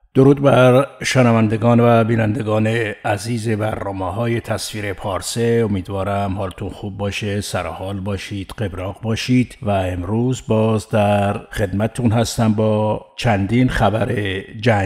درود بر شنوندگان و بینندگان عزیز برنامه‌های تصویر پارسه. امیدوارم حالتون خوب باشه، سرحال باشید، قبراق باشید و امروز باز در خدمتتون هستم با چندین خبر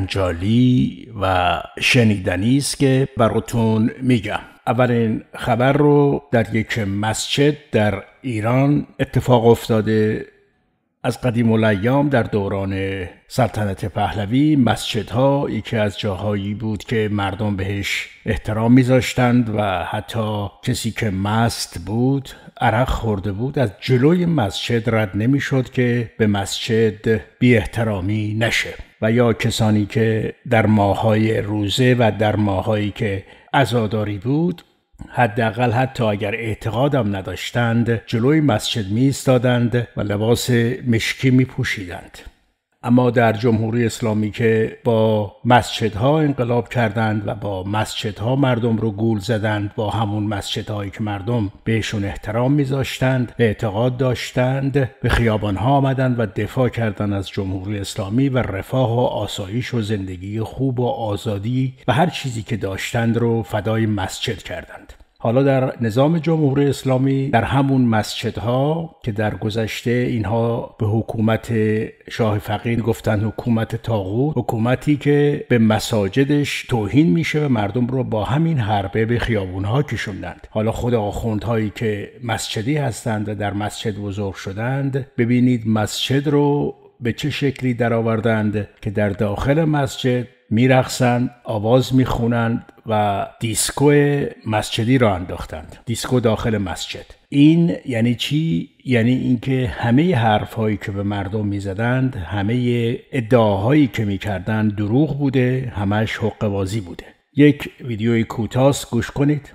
جنجالی و شنیدنی است که براتون میگم. اولین خبر رو در یک مسجد در ایران اتفاق افتاده. از قدیم الایام در دوران سلطنت پهلوی مسجدها یکی از جاهایی بود که مردم بهش احترام میذاشتند و حتی کسی که مست بود، عرق خورده بود، از جلوی مسجد رد نمیشد که به مسجد بی احترامی نشه. و یا کسانی که در ماههای روزه و در ماهایی که عزاداری بود، حداقل حتی اگر اعتقادم نداشتند جلوی مسجد می ایستادند و لباس مشکی می پوشیدند. اما در جمهوری اسلامی که با مسجدها انقلاب کردند و با مسجدها مردم رو گول زدند، با همون مسجدهایی که مردم بهشون احترام میذاشتند، اعتقاد داشتند، به خیابانها آمدند و دفاع کردند از جمهوری اسلامی و رفاه و آسایش و زندگی خوب و آزادی و هر چیزی که داشتند رو فدای مسجد کردند. حالا در نظام جمهوری اسلامی در همون مسجدها که در گذشته اینها به حکومت شاه فقید گفتن حکومت طاغوت، حکومتی که به مساجدش توهین میشه و مردم رو با همین حربه به خیابونها کشوندند. حالا خود آخوندهایی که مسجدی هستند و در مسجد بزرگ شدند، ببینید مسجد رو به چه شکلی درآوردند که در داخل مسجد میرقصند، آواز میخونند و دیسکو مسجدی را انداختند. دیسکو داخل مسجد. این یعنی چی؟ یعنی اینکه همه حرفهایی که به مردم میزدند، همه ادعاهایی که میکردند دروغ بوده، همش حقه‌بازی بوده. یک ویدیوی کوتاه گوش کنید.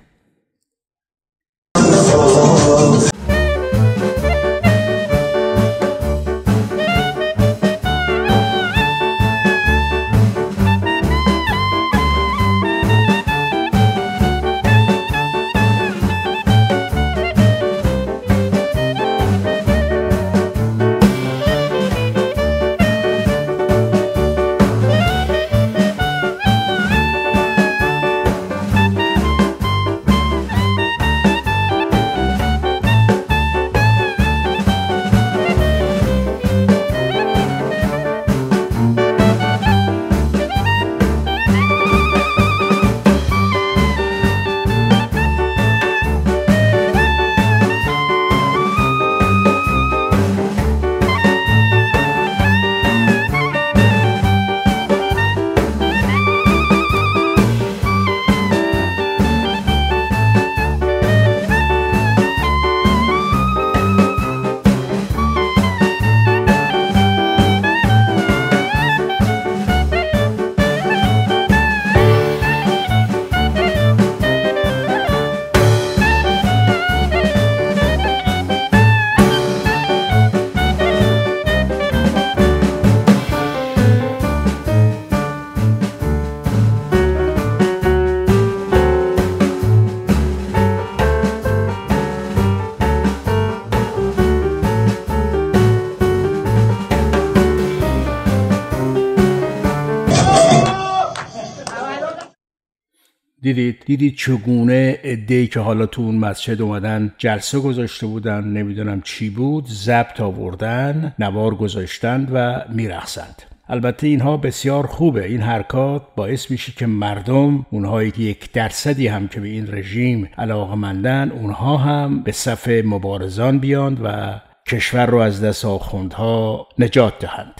دیدید چگونه عده‌ای که حالا تو اون مسجد اومدن جلسه گذاشته بودن، نمیدونم چی بود، ضبط آوردن، نوار گذاشتند و میرقصند. البته اینها بسیار خوبه. این حرکات باعث میشه که مردم، اونهایی که 1% هم که به این رژیم علاقه‌مندن، اونها هم به صف مبارزان بیاند و کشور رو از دست آخوندها نجات دهند.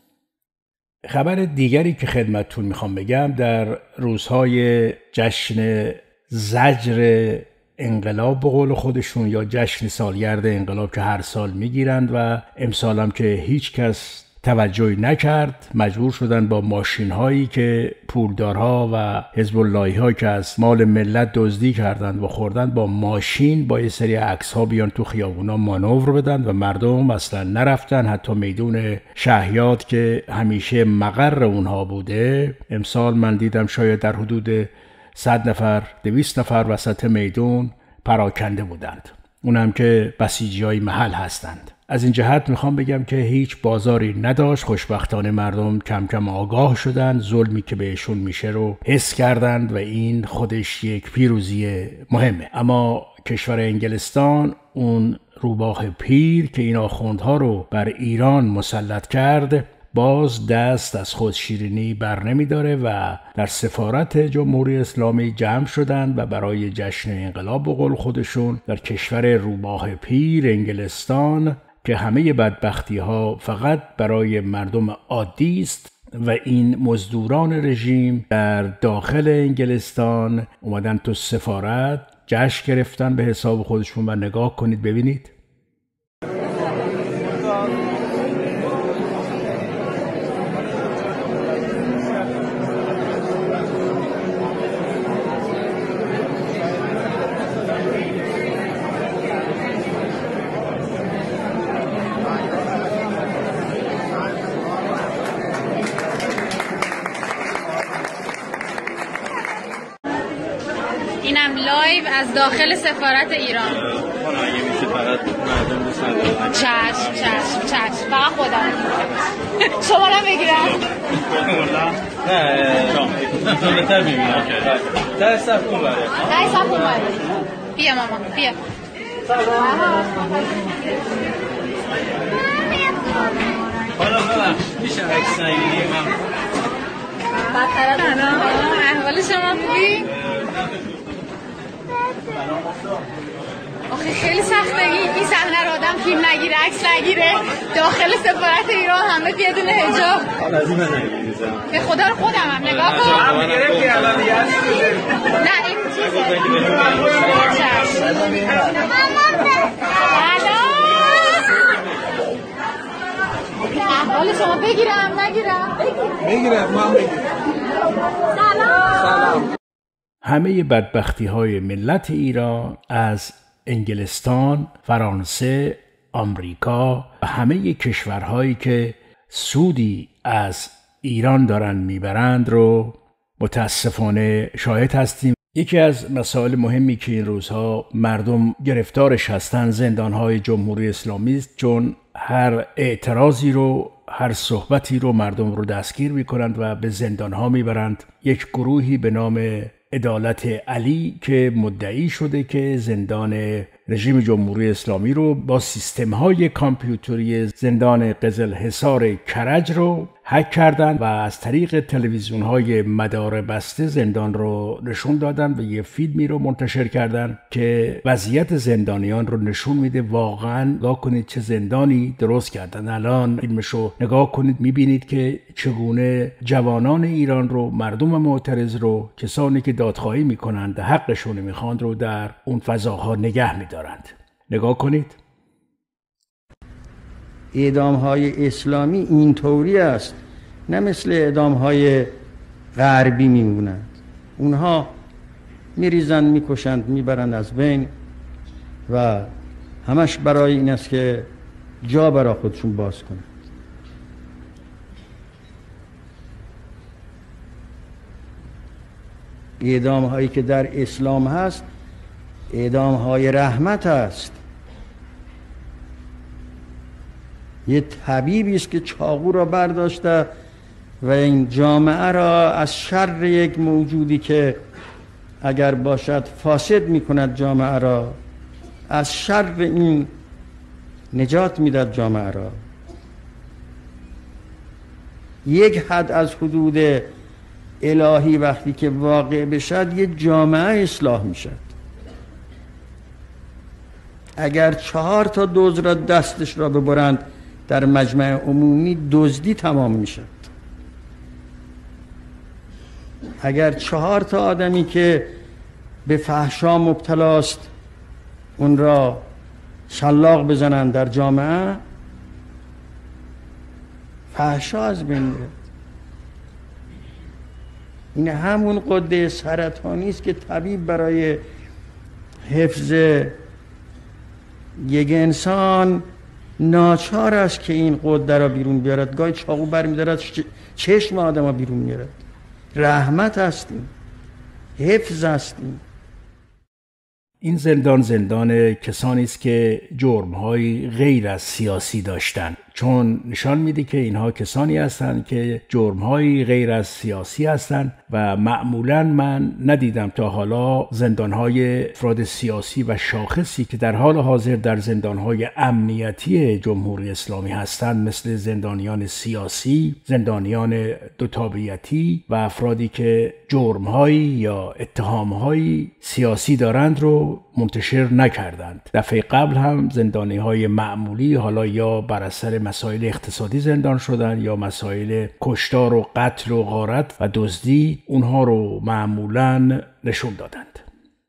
خبر دیگری که خدمتتون میخوام بگم، در روزهای جشن زجر انقلاب به قول خودشون یا جشن سالگرد انقلاب که هر سال میگیرند و امسال هم که هیچ کس توجهی نکرد، مجبور شدن با ماشین هایی که پولدارها و حزب اللهی ها که از مال ملت دزدی کردند و خوردن، با ماشین با یه سری عکس ها بیان تو خیابونا مانور بدن و مردم اصلا نرفتن. حتی میدون شهیاد که همیشه مقر اونها بوده، امسال من دیدم شاید در حدود 100 نفر 200 نفر وسط میدون پراکنده بودند. اونم که بسیجی های محل هستند. از این جهت میخوام بگم که هیچ بازاری نداشت. خوشبختانه مردم کم کم آگاه شدن، ظلمی که بهشون میشه رو حس کردند و این خودش یک پیروزی مهمه. اما کشور انگلستان، اون روباه پیر که این آخوندها رو بر ایران مسلط کرد، باز دست از خود شیرینی بر نمی داره و در سفارت جمهوری اسلامی جمع شدند و برای جشن انقلاب به قول خودشون در کشور روباه پیر انگلستان که همه بدبختی ها فقط برای مردم عادی است و این مزدوران رژیم در داخل انگلستان اومدن تو سفارت جشن گرفتن به حساب خودشون. و نگاه کنید ببینید. اینم لایو از داخل سفارت ایران. اگه میشه فقط مردم رو سلام. چشم فقط خودم. شما رو بگیرم. نه بهتر میبینم. در صف اون بره. بیا ماما بیا. حالا ببخش میشه عکس نگیری من بدتر احوال شما خوبی؟ آخه خیلی سخته این صحنه رو آدم فیلم نگیره، عکس نگیره، داخل سفارت ایران همه بدون حجاب. حالا از این من نگیریزم به خدا رو خودم هم نگاه کن. نه این چیزه احوال شما بگیرم نگیرم؟ بگیرم من بگیرم. سلام. همه بدبختی های ملت ایران از انگلستان، فرانسه، آمریکا و همه کشورهایی که سودی از ایران دارن میبرند رو متاسفانه شاهد هستیم. یکی از مسائل مهمی که این روزها مردم گرفتارش هستند زندانهای جمهوری اسلامی است، چون هر اعتراضی رو، هر صحبتی رو مردم رو دستگیر میکنند و به زندانها میبرند. یک گروهی به نام عدالت علی که مدعی شده که زندان رژیم جمهوری اسلامی رو با سیستم‌های کامپیوتری زندان قزلحصار کرج رو هک کردن و از طریق تلویزیون‌های مدار بسته زندان رو نشون دادن و یه فیلمی رو منتشر کردن که وضعیت زندانیان رو نشون میده. واقعاً نگاه کنید چه زندانی درست کردن. الان فیلمشو نگاه کنید میبینید که چگونه جوانان ایران رو، مردم معترض رو، کسانی که دادخواهی میکنند حقشون میخوان رو در اون فضاها نگه میدارند. نگاه کنید. اعدام‌های اسلامی اینطوری است، نه مثل اعدام‌های غربی میمونند. اونها میریزند، میکشند، میبرند از بین و همش برای این است که جا برای خودشون باز کنند. اعدام‌هایی که در اسلام هست اعدام‌های رحمت است. یه طبیبی است که چاقو را برداشته و این جامعه را از شر یک موجودی که اگر باشد فاسد میکند جامعه را، از شر این نجات میداد جامعه را. یک حد از حدود الهی وقتی که واقع بشد یه جامعه اصلاح میشد. اگر 4 تا دزد را دستش را ببرند در مجمع عمومی، دزدی تمام میشد. اگر 4 تا آدمی که به فحشا مبتلاست اون را شلاق بزنند در جامعه، فحشا از بین میره. این همون غده سرطانی است که طبیب برای حفظ یک انسان ناچار است که این غده را بیرون بیارد. گاهی چاقو برمی‌دارد چشم آدم را بیرون میارد. رحمت هستیم، حفظ هستیم. این زندان کسانی است که جرم‌های غیر از سیاسی داشتند، چون نشان میده که اینها کسانی هستند که جرم‌های غیر از سیاسی هستند و معمولاً من ندیدم تا حالا زندان‌های افراد سیاسی و شاخصی که در حال حاضر در زندان‌های امنیتی جمهوری اسلامی هستند مثل زندانیان سیاسی، زندانیان دو تابعیتی و افرادی که جرم‌هایی یا اتهام‌های سیاسی دارند رو منتشر نکردند. دفعه قبل هم زندانی‌های معمولی حالا یا بر اثر مسائل اقتصادی زندان شدن یا مسائل کشتار و قتل و غارت و دزدی اونها رو معمولاً نشون دادند.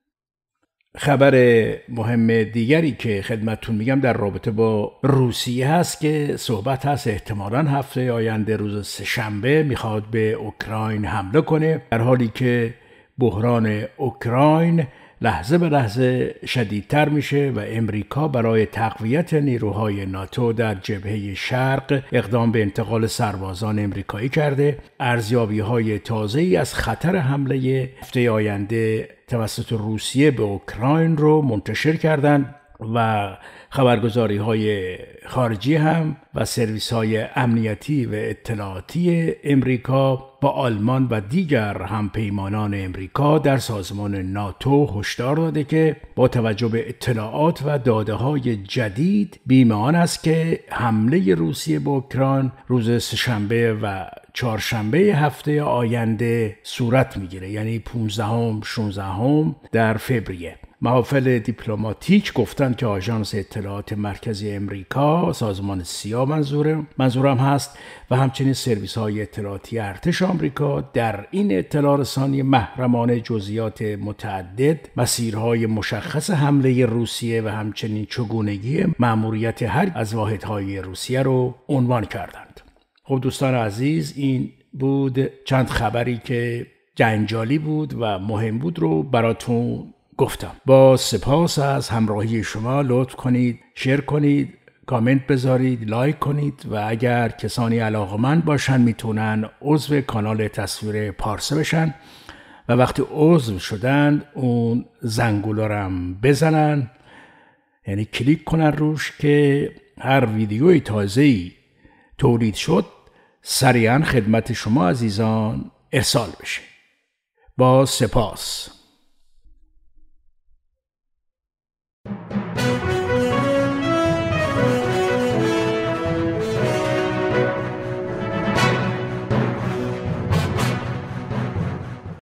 خبر مهم دیگری که خدمتتون میگم در رابطه با روسیه هست که صحبت هست احتمالاً هفته آینده روز سه‌شنبه میخواد به اوکراین حمله کنه، در حالی که بحران اوکراین لحظه به لحظه شدیدتر میشه و امریکا برای تقویت نیروهای ناتو در جبهه شرق اقدام به انتقال سربازان امریکایی کرده. ارزیابی‌های تازه‌ای از خطر حمله هفته آینده توسط روسیه به اوکراین رو منتشر کردند و خبرگزاری‌های خارجی هم و سرویس‌های امنیتی و اطلاعاتی امریکا با آلمان و دیگر همپیمانان امریکا در سازمان ناتو هشدار داده که با توجه به اطلاعات و داده‌های جدید بیم آن است که حمله روسیه به اوکراین روز سه‌شنبه و چهارشنبه هفته آینده صورت میگیره، یعنی 15 16 در فوریه. محافل دیپلماتیک گفتند که آژانس اطلاعات مرکزی امریکا، سازمان سیا منظورم هست، و همچنین سرویس‌های اطلاعاتی ارتش آمریکا در این اطلاع رسانی محرمانه جزئیات متعدد، مسیرهای مشخص حمله روسیه و همچنین چگونگی مأموریت هر از واحدهای روسیه رو عنوان کردند. خب دوستان عزیز، این بود چند خبری که جنجالی بود و مهم بود رو براتون گفتم. با سپاس از همراهی شما. لطف کنید شیر کنید، کامنت بذارید، لایک کنید و اگر کسانی علاقه‌مند باشن میتونن عضو کانال تصویر پارسه بشن و وقتی عضو شدن اون زنگوله رو هم بزنن، یعنی کلیک کنن روش که هر ویدیوی تازه‌ای تولید شد سریعا خدمت شما عزیزان ارسال بشه. با سپاس.